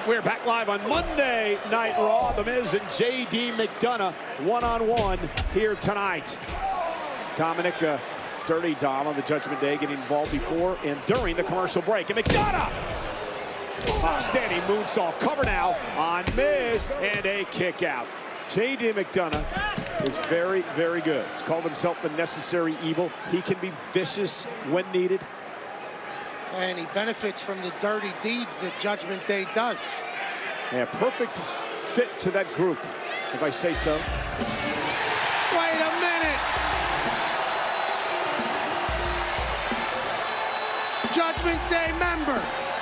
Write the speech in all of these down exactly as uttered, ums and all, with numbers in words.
We're back live on Monday Night Raw. The Miz and J D McDonagh one-on-one here tonight. Dominic, uh, Dirty Dom on the Judgment Day, getting involved before and during the commercial break. And McDonagh! Uh, standing moonsault cover now on Miz, and a kick out. J D McDonagh is very, very good. He's called himself the necessary evil. He can be vicious when needed. And he benefits from the dirty deeds that Judgment Day does. Yeah, perfect fit to that group, if I say so. Wait a minute! Judgment Day member,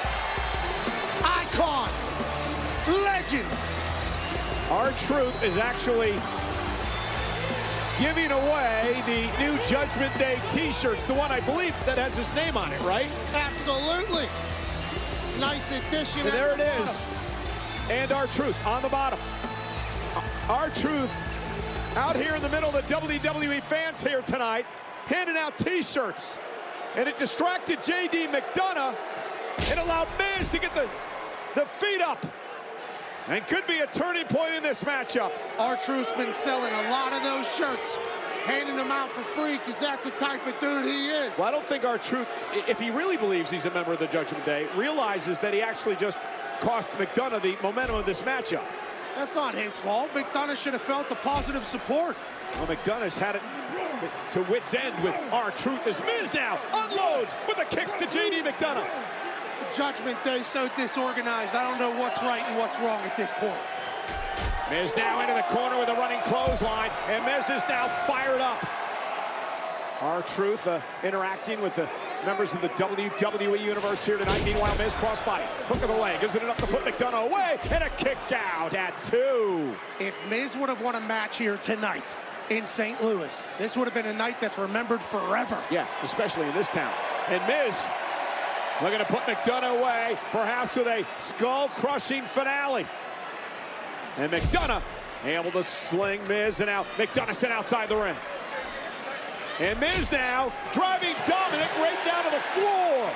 icon, legend. R-Truth is actually giving away the new Judgment Day t-shirts, the one I believe that has his name on it, right? Absolutely. Nice addition. And there it is. And R-Truth on the bottom. R-Truth out here in the middle of the W W E fans here tonight, handing out t-shirts. And it distracted J D McDonagh and allowed Miz to get the, the feet up. And could be a turning point in this matchup. R-Truth's been selling a lot of those shirts, handing them out for free, because that's the type of dude he is. Well, I don't think R-Truth, if he really believes he's a member of the Judgment Day, realizes that he actually just cost McDonagh the momentum of this matchup. That's not his fault. McDonagh should have felt the positive support. Well, McDonagh's had it to wit's end with R-Truth as Miz now unloads with the kicks to J D McDonagh. Judgment Day so disorganized. I don't know what's right and what's wrong at this point. Miz now into the corner with a running clothesline, and Miz is now fired up. R-Truth uh, interacting with the members of the W W E Universe here tonight. Meanwhile, Miz crossbody, hook of the leg. Isn't enough to put McDonagh away, and a kick out at two. If Miz would have won a match here tonight in Saint Louis, this would have been a night that's remembered forever. Yeah, especially in this town. And Miz looking to put McDonagh away, perhaps with a skull-crushing finale. And McDonagh able to sling Miz, and out McDonagh sent outside the ring. And Miz now driving Dominic right down to the floor.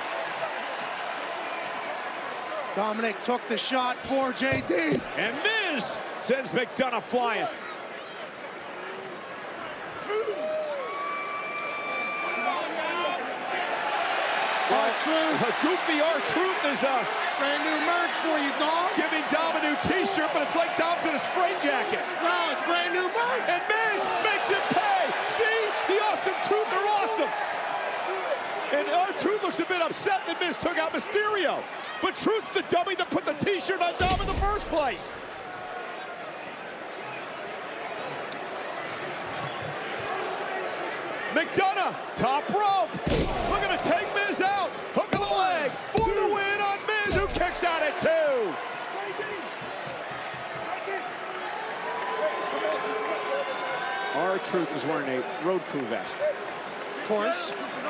Dominic took the shot for J D. And Miz sends McDonagh flying. R-Truth. A goofy R-Truth is a brand new merch for you, Dom. Giving Dom a new t-shirt, but it's like Dom's in a straitjacket. No, it's brand new merch. And Miz makes him pay. See? The awesome Truth are awesome. And R-Truth looks a bit upset that Miz took out Mysterio. But Truth's the dummy that put the t-shirt on Dom in the first place. McDonagh, top rope. Looking to take Miz out. Hook of the leg for the win on Miz, who kicks out at two. R-Truth is wearing a road crew vest. Of course.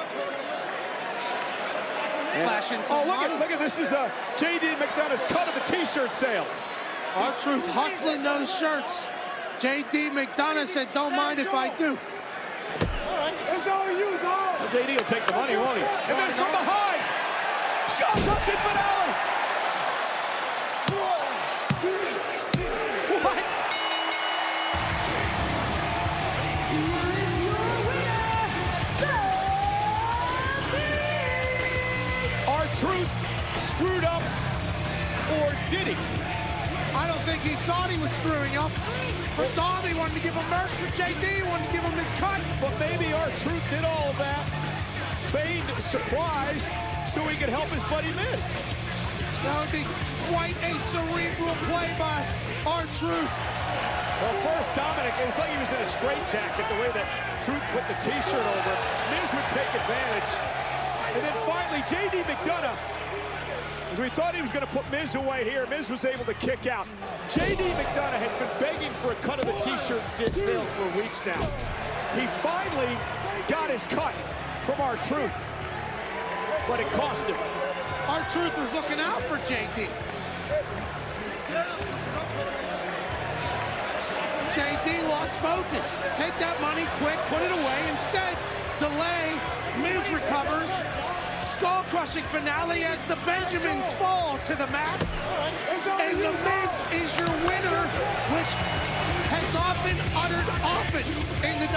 And, Flashing some oh, look money. at, look at this is uh, J D McDonagh's cut of the t-shirt sales. R-Truth hustling those shirts. J D McDonagh said, don't mind if I do. It's all you, dog. Well, J D will take the money, won't he? And then from behind, Skull Crushing finale. What? R-Truth screwed up, or did he? I don't think he thought he was screwing up. For Dom, he wanted to give him merch. For J D, he wanted to give him his cut. But maybe R-Truth did all of that, feigned surprise, so he could help his buddy Miz. That would be quite a cerebral play by R-Truth. Well, first, Dominic, it was like he was in a straitjacket, the way that Truth put the t-shirt over. Miz would take advantage. And then finally, J D McDonagh, as we thought he was going to put Miz away here, Miz was able to kick out. J D McDonagh has been begging for a cut of the t-shirt sales for weeks now. He finally got his cut from R-Truth, but it cost him. R-Truth was looking out for J D. J D lost focus. Take that money quick, put it away. Instead, delay. Miz recovers. Skull-crushing finale as the Benjamins fall to the mat. A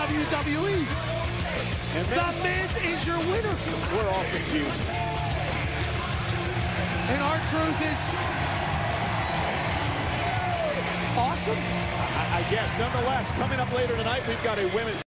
W W E. And The Miz is your winner. We're all confused. And our truth is awesome. I, I guess, nonetheless, coming up later tonight, we've got a women's